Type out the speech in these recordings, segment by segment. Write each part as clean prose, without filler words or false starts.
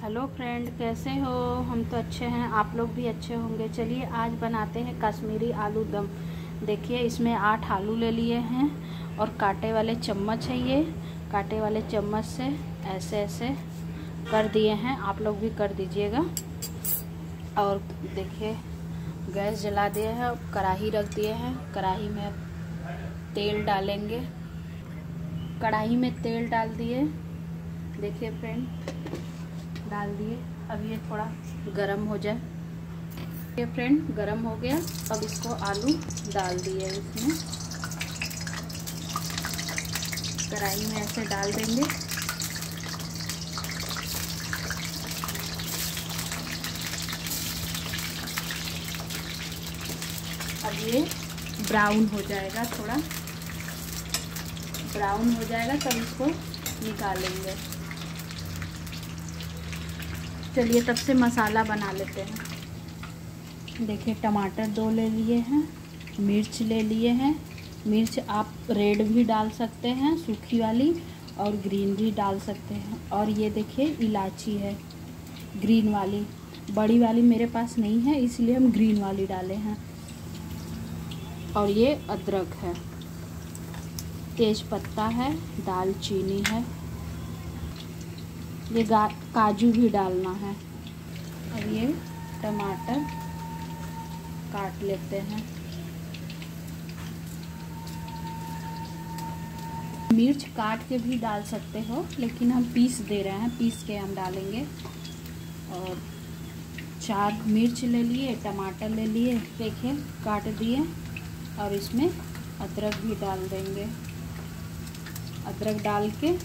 Hello friend, कैसे हो? हम तो अच्छे हैं, आप लोग भी अच्छे होंगे। चलिए आज बनाते हैं कश्मीरी आलू दम। देखिए इसमें 8 आलू ले लिए हैं और कांटे वाले चम्मच है। ये कांटे वाले चम्मच से ऐसे ऐसे कर दिए हैं, आप लोग भी कर दीजिएगा। और देखिए गैस जला दिए हैं, कढ़ाई रख दिए हैं। कढ़ाई में तेल डालेंगे। कढ़ाई में तेल डाल दिए, देखिए फ्रेंड डाल दिए। अब ये थोड़ा गरम हो जाए। ये फ्रेंड गरम हो गया। अब इसको आलू डाल दिए इसमें, कढ़ाई में ऐसे डाल देंगे। अब ये ब्राउन हो जाएगा, थोड़ा ब्राउन हो जाएगा तब इसको निकालेंगे। चलिए तब से मसाला बना लेते हैं। देखिए टमाटर 2 ले लिए हैं, मिर्च ले लिए हैं। मिर्च आप रेड भी डाल सकते हैं, सूखी वाली, और ग्रीन भी डाल सकते हैं। और ये देखिए इलायची है ग्रीन वाली, बड़ी वाली मेरे पास नहीं है इसलिए हम ग्रीन वाली डाले हैं। और ये अदरक है, तेज पत्ता है, दालचीनी है, ये काजू भी डालना है। अब ये टमाटर काट लेते हैं। मिर्च काट के भी डाल सकते हो, लेकिन हम पीस दे रहे हैं, पीस के हम डालेंगे। और 4 मिर्च ले लिए, टमाटर ले लिए, देखिए काट दिए। और इसमें अदरक भी डाल देंगे। अदरक डाल के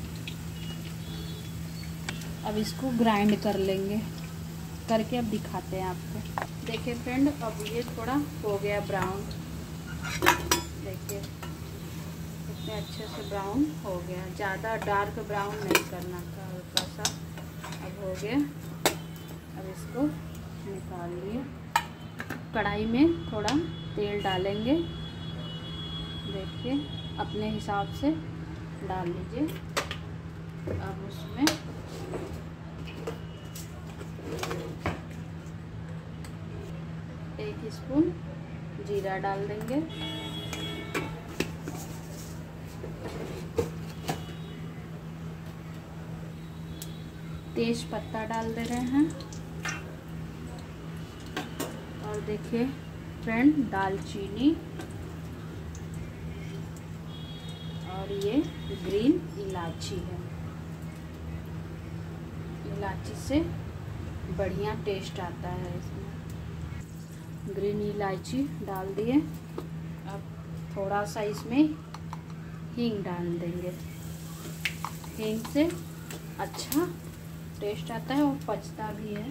अब इसको ग्राइंड कर लेंगे, करके अब दिखाते हैं आपको। देखिए फ्रेंड अब ये थोड़ा हो गया ब्राउन, देखिए इतने अच्छे से ब्राउन हो गया। ज़्यादा डार्क ब्राउन नहीं करना था, हल्का सा अब हो गया। अब इसको निकाल लिए। कढ़ाई में थोड़ा तेल डालेंगे, देखिए अपने हिसाब से डाल लीजिए। अब उसमें एक स्पून जीरा डाल देंगे। तेज पत्ता डाल दे रहे हैं। और देखिए फ्रेंड दालचीनी, और ये ग्रीन इलायची है। इलायची से बढ़िया टेस्ट आता है इसमें। ग्रीन इलायची डाल दिए। अब थोड़ा सा इसमें हींग डाल देंगे। हींग से अच्छा टेस्ट आता है और पचता भी है।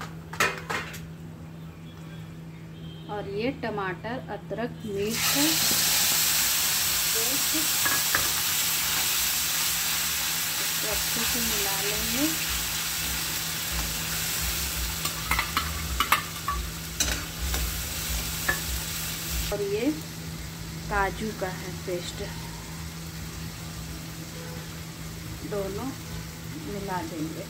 और ये टमाटर, अदरक, मिर्च है, इसको अच्छे से मिला लेंगे। और ये काजू का है पेस्ट, दोनों मिला देंगे।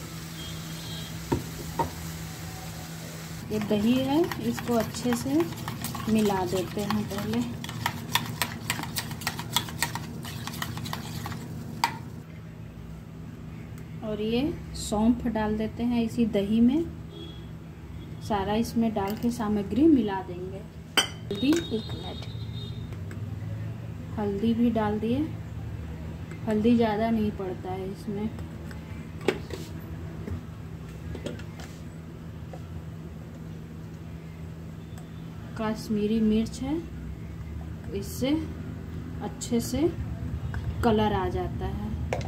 ये दही है, इसको अच्छे से मिला देते हैं पहले। और ये सौंफ डाल देते हैं इसी दही में। सारा इसमें डाल के सामग्री मिला देंगे। हल्दी 1 मिनट, हल्दी भी डाल दिए। हल्दी ज़्यादा नहीं पड़ता है इसमें। कश्मीरी मिर्च है, इससे अच्छे से कलर आ जाता है।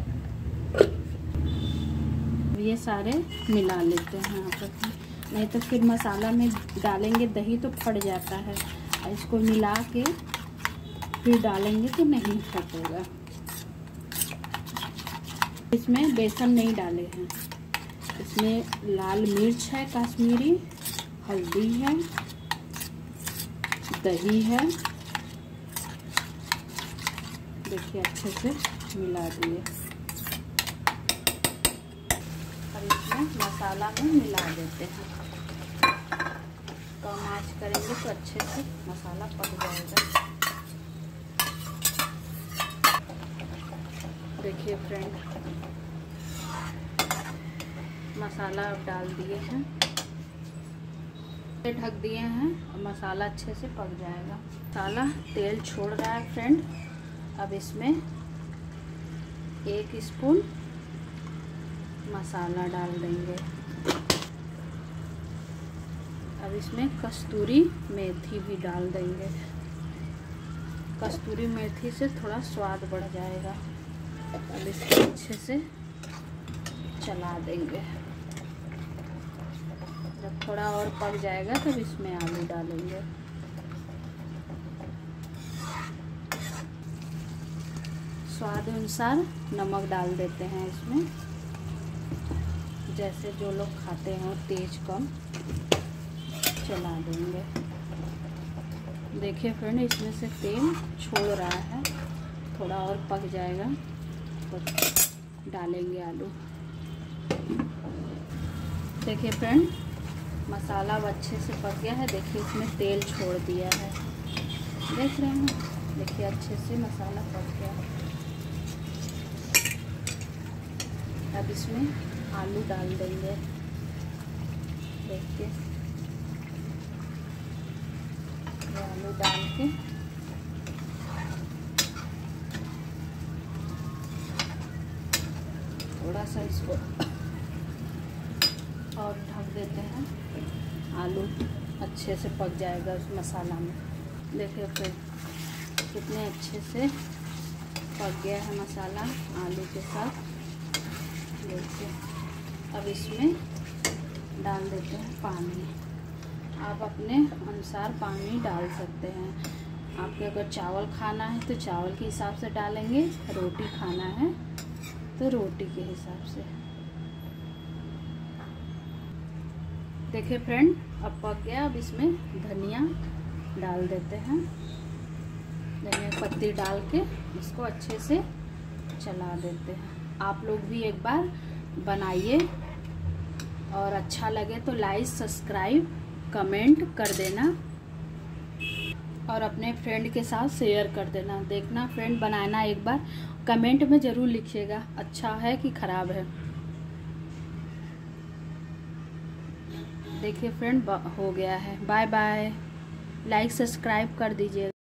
ये सारे मिला लेते हैं यहाँ पर, नहीं तो फिर मसाला में डालेंगे दही तो फट जाता है। इसको मिला के फिर डालेंगे तो नहीं फटेगा। इसमें बेसन नहीं डाले हैं, इसमें लाल मिर्च है कश्मीरी, हल्दी है, दही है। देखिए अच्छे से मिला दिए। और इसमें मसाला में मिला देते हैं। कम आंच करेंगे तो अच्छे से मसाला पक जाएगा। देखिए फ्रेंड, मसाला अब डाल दिए हैं, ढक दिए हैं और मसाला अच्छे से पक जाएगा। मसाला तेल छोड़ रहा है फ्रेंड। अब इसमें 1 स्पून मसाला डाल देंगे। अब इसमें कस्तूरी मेथी भी डाल देंगे। कस्तूरी मेथी से थोड़ा स्वाद बढ़ जाएगा। अब इसको अच्छे से चला देंगे। जब थोड़ा और पक जाएगा तब इसमें आलू डालेंगे। स्वाद अनुसार नमक डाल देते हैं इसमें, जैसे जो लोग खाते हो तेज कम। चला देंगे। देखिए फ्रेंड, इसमें से तेल छोड़ रहा है, थोड़ा और पक जाएगा तो डालेंगे आलू। देखिए फ्रेंड, मसाला अब अच्छे से पक गया है। देखिए इसमें तेल छोड़ दिया है, देख रहे हैं। देखिए अच्छे से मसाला पक गया है। अब इसमें आलू डाल देंगे। देखिए आलू डाल के थोड़ा सा इसको और ढक देते हैं। आलू अच्छे से पक जाएगा उस मसाला में। देखिए फिर कितने अच्छे से पक गया है मसाला आलू के साथ। देखिए अब इसमें डाल देते हैं पानी। आप अपने अनुसार पानी डाल सकते हैं। आपके अगर चावल खाना है तो चावल के हिसाब से डालेंगे, रोटी खाना है तो रोटी के हिसाब से। देखिए फ्रेंड, अब पक गया। अब इसमें धनिया डाल देते हैं। धनिया पत्ती डाल के इसको अच्छे से चला देते हैं। आप लोग भी एक बार बनाइए और अच्छा लगे तो लाइक, सब्सक्राइब, कमेंट कर देना और अपने फ्रेंड के साथ शेयर कर देना। देखना फ्रेंड, बनाना एक बार कमेंट में ज़रूर लिखिएगा अच्छा है कि ख़राब है। देखिए फ्रेंड, हो गया है। Bye bye. लाइक सब्सक्राइब कर दीजिएगा।